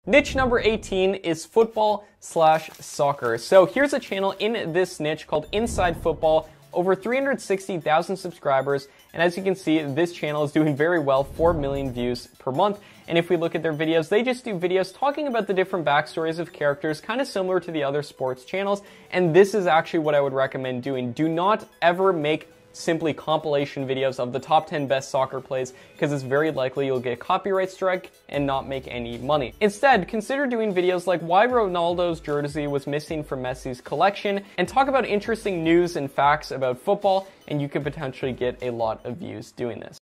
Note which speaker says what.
Speaker 1: Niche number 18 is football/soccer. So here's a channel in this niche called Inside Football, over 360,000 subscribers, and as you can see, this channel is doing very well, 4 million views per month. And if we look at their videos, they just do videos talking about the different backstories of characters, kind of similar to the other sports channels, and this is actually what I would recommend doing. Do not ever make simply compilation videos of the top 10 best soccer plays, because it's very likely you'll get a copyright strike and not make any money. Instead, consider doing videos like why Ronaldo's jersey was missing from Messi's collection, and talk about interesting news and facts about football, and you could potentially get a lot of views doing this.